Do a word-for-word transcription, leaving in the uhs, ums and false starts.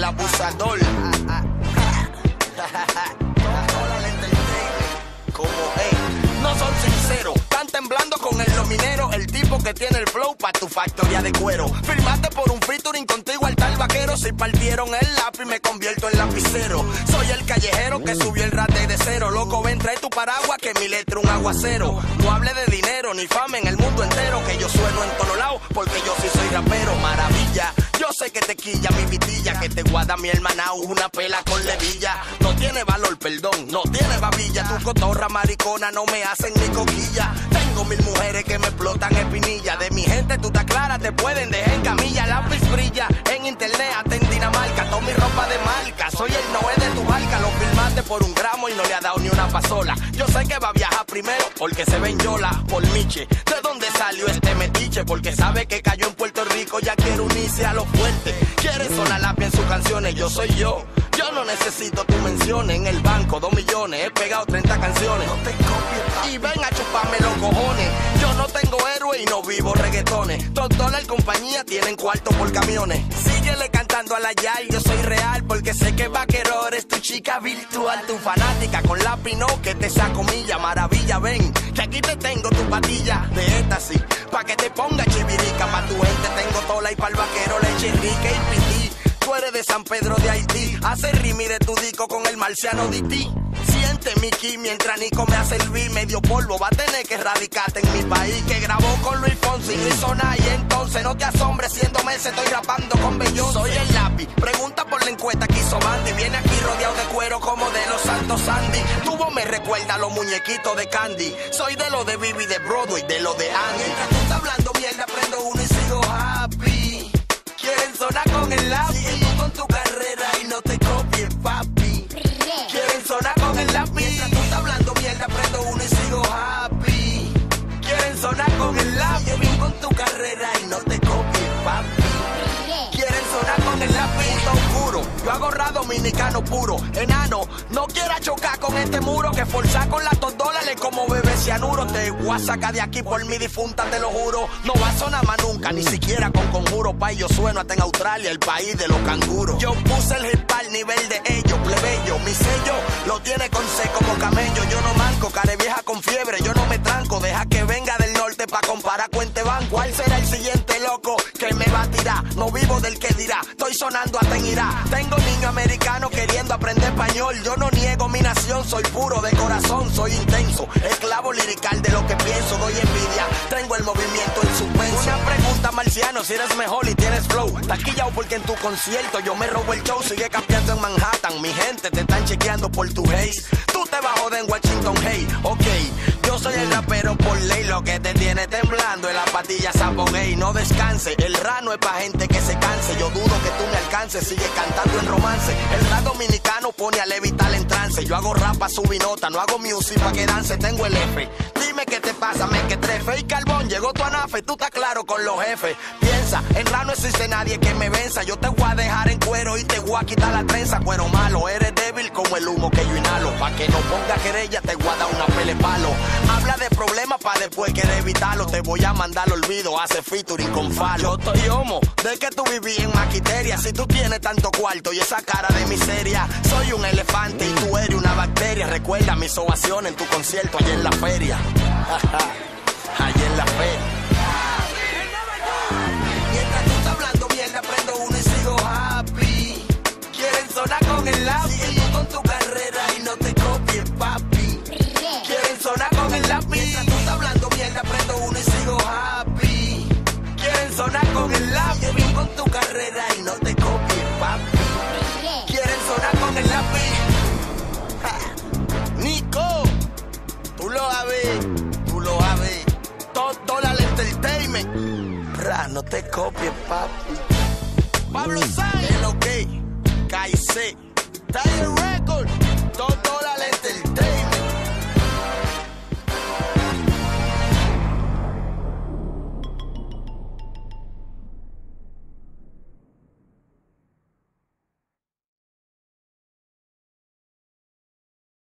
abusador. Como es, no son sinceros, están temblando con el minero, el tipo que tiene el flow pa' tu factoría de cuero. Firmaste por un featuring contigo al tal vaquero. Si partieron el lápiz me convierto en lapicero. Soy el callejero que subió el rate de cero. Loco, ven, trae tu paraguas que mi letra un aguacero. No hable de dinero ni fama en el mundo entero, que yo sueno en todos lados porque yo sí soy rapero. Maravilla, yo sé que te quilla mi vitilla, que te guarda mi hermana una pela con levilla. No tiene valor, perdón, no tiene babilla. Tu cotorra maricona no me hacen ni coquilla. Tengo mil mujeres que me explotan espinilla. De mi gente tú estás clara, te pueden dejar en camilla. Lápiz brilla en internet, hasta en Dinamarca. Toda mi ropa de marca, soy el Noé de tu barca. Lo filmaste por un gramo y no le ha dado ni una pasola. Yo sé que va a viajar primero porque se ve en Yola por Miche. ¿De dónde salió este metiche? Porque sabe que cayó en Puerto Rico, ya quiere unirse a los fuertes. Quiere sonar lápiz en sus canciones, yo soy yo. Yo no necesito tu menciones. En el banco, dos millones, he pegado treinta canciones. No te copies, y ven a chuparme los cojones. Yo no tengo héroe y no vivo reggaetones. Toda la compañía tienen cuarto por camiones. Síguele cantando a la Yay, yo soy real porque sé que vaquero eres tu chica virtual. Tu fanática con lápiz no, que te saco milla. Maravilla, ven, que aquí te tengo tu patilla de éxtasis, pa' que te ponga chivirica. Pa' tu gente tengo tola y pa'l vaquero leche rica y pití. Tú eres de San Pedro de Haití, hace rimi de tu disco con el marciano de ti. Siente mi ki mientras Nico me hace el beat. Medio polvo va a tener que radicarte en mi país, que grabó con Luis Fonsi y Zona. Y entonces no te asombres, siendo meses estoy rapando con Bellón. Soy el lápiz, pregunta por la encuesta que hizo Bandy. Viene aquí rodeado de cuero como de los Santos Sandy. Tu voz me recuerda a los muñequitos de Candy. Soy de lo de Bibi de Broadway, de lo de Andy. Mientras tú estás hablando mierda, prendo uno y sigo happy. Quieren sonar con el lápiz, sigue tú con tu carrera y no te copies, papi. Quieren sonar con el lápiz, mientras tú estás hablando mierda, prendo uno y sigo happy. Quieren sonar con el lápiz, sigue tú con tu carrera y no te copies, papi. Quieren sonar con el lápiz, está oscuro. Yo hago rap dominicano puro. Enano, no quiera chocar con este muro, que forzar con las dos dólares como bebé cianuro. Te voy a sacar de aquí por mi difunta, te lo juro. No va a sonar más nunca, ni siquiera con conjuro. Pa' yo sueno hasta en Australia, el país de los canguros. Yo puse el hip al nivel de ellos, plebeyo. Mi sello lo tiene con C como camello. Yo no manco, care vieja con fiebre. Yo no me tranco, deja que venga del norte pa' comparar cuente banco. ¿Cuál será el siguiente loco que me va a tirar? No vivo del que dirá, estoy sonando hasta en Irak. Tengo niño americano queriendo aprender español. Yo no niego mi nación, soy puro de corazón, soy intenso, esclavo lirical de lo que pienso. Doy envidia, tengo el movimiento en suspenso. Una pregunta, marciano, si eres mejor y tienes flow. Taquillao porque en tu concierto yo me robo el show. Sigue campeando en Manhattan, mi gente te están chequeando por tu haze. Tú te vas a joder en Washington, hey, ok. Yo soy el rapero por ley, lo que te tiene temblando en la patilla Sabogay. No descanse, el rap no es pa' gente que se canse. Yo dudo que tú me alcances, sigue cantando en romance. El rap dominicano pone a levitar en trance. Yo hago rap pa' subir nota, no hago music pa' que dance. Tengo el F, dime qué te pasa, me que trefe. Y Carbón, llegó tu anafe, tú estás claro con los jefes. Piensa, en rap no existe nadie que me venza. Yo te voy a dejar en cuero y te voy a quitar la trenza. Cuero malo, eres débil como el humo que yo inhalo. Pa' que no ponga querella te voy a dar una pele palo. Habla de problemas pa' después querer evitarlo. Te voy a mandar al olvido, hace featuring con Falo. Yo estoy homo, de que tú viví en Maquiteria. Si tú tienes tanto cuarto y esa cara de miseria. Soy un elefante y tú eres una bacteria. Recuerda mis ovaciones en tu concierto allá en la feria. Allá en la feria. Mientras tú estás hablando mierda, prendo uno y sigo happy. Quieren sonar con el lápiz, sigue tú con tu carrera y no te copies, papi. Quieren sonar con el lápiz, mientras tú estás hablando mierda, prendo uno y sigo happy. Quieren sonar con el lápiz, sigue tú con tu carrera y no te copies, papi. Quieren sonar con el lápiz. Ja. Nico, tú lo vas a ver, tú lo vas a ver. Todo la entertainment. Ra, no te copies, papi. Pablo Sáenz, el ok, K I C, Tiger Record, todo.